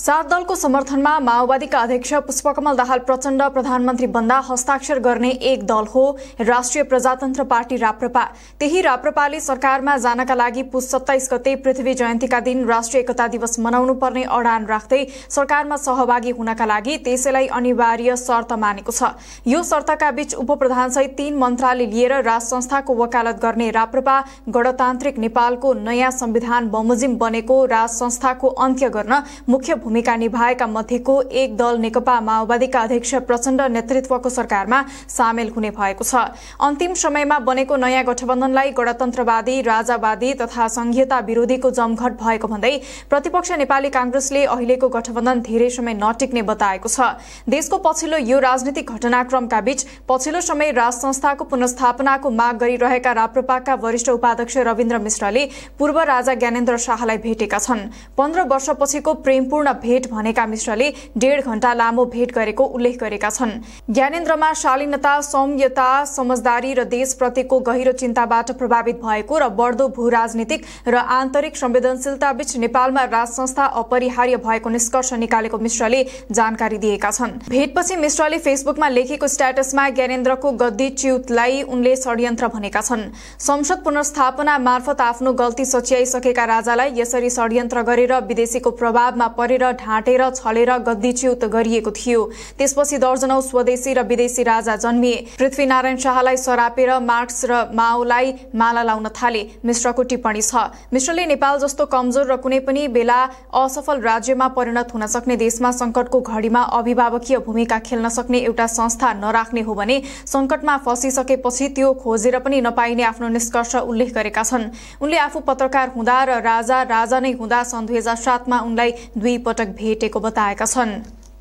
सात दलको समर्थनमा माओवादीका अध्यक्ष पुष्पकमल दाहाल प्रचण्ड प्रधानमन्त्री बन्दा हस्ताक्षर गर्ने एक दल हो राष्ट्रिय प्रजातन्त्र पार्टी राप्रपा। त्यही राप्रपाले सरकारमा जानका लागि पुस 27 गते पृथ्वी जयन्तीका दिन राष्ट्रिय एकता दिवस मनाउनु पर्ने अडान राख्दै सरकारमा सहभागी हुनका लागि त्यसैलाई अनिवार्य शर्त मानेको छ। यो शर्तका बीच उपप्रधान सहित 3 मन्त्रालय लिएर राज संस्थाको वकालत गर्ने राप्रपा गणतान्त्रिक नेपालको नयाँ संविधान बमोजिम बनेको राज संस्थाको अन्त्य गर्न मुख्य भूमिका निभाएका मध्येको एक दल नेकपा माओवादीका अध्यक्ष प्रचण्ड नेतृत्वको सरकारमा सामेल हुने भएको छ। अन्तिम समयमा बनेको नयाँ गठबन्धनलाई गणतन्त्रवादी, राजावादी तथा संघीयता विरोधीको जमघट भएको भन्दै प्रतिपक्ष नेपाली कांग्रेसले अहिलेको गठबन्धन धेरै समय नटिक्ने बताएको छ। देशको पछिल्लो यो राजनीतिक घटनाक्रमका बीच पछिल्लो समय राज संस्थाको पुनर्स्थापनाको माग गरिरहेका राप्रपाका वरिष्ठ उपाध्यक्ष रविन्द्र मिश्रले पूर्व राजा ज्ञानेन्द्र शाहलाई भेटेका छन्। 15 वर्षपछिको प्रेमपूर्ण भेट भनेका मिश्रले 1.5 घण्टा लामो भेट गरेको उल्लेख गरेका छन्। ज्ञानेन्द्रमा शालीनता, सौम्यता, समझदारी र देशप्रतिको गहिरो चिन्ताबाट प्रभावित भएको र बढ्दो भू राजनीतिक र आन्तरिक संवेदनशीलता बीच नेपालमा राज संस्था अपरिहार्य भएको निष्कर्ष निकालेको मिश्रले जानकारी दिएका छन्। भेटपछि मिश्रले फेसबुकमा लेखेको स्ट्याटसमा ज्ञानेन्द्रको गद्दी च्युतलाई उनले षड्यन्त्र भनेका छन्। संसद पुनर्स्थापना मार्फत आफ्नो गल्ती सच्याइसकेका राजालाई यसरी षड्यन्त्र गरेर विदेशीको प्रभावमा परेर ढाँटेर छलेर गद्दीच्युत गरिएको थियो। त्यसपछि दर्जनौं स्वदेशी र विदेशी राजा जन्मिए। पृथ्वीनारायण शाहलाई सरापेर मार्क्स र माओलाई माला लाउन थाले। मिश्रको टिप्पणी छ। मिश्रले नेपाल जस्तो कमजोर र कुनै पनि बेला असफल राज्यमा परिणत हुन सक्ने देशमा संकटको घडीमा अभिभावकीय भूमिका खेल्न सक्ने एउटा संस्था नराख्ने हो भने संकटमा फसिसकेपछि त्यो खोजेर पनि नपाइने आफ्नो निष्कर्ष उल्लेख गरेका छन्। उनले आफू पत्रकार हुँदा र राजा नै हुँदा सन् 2007 मा उनलाई 2 पटक भेटेको बताएका छन्।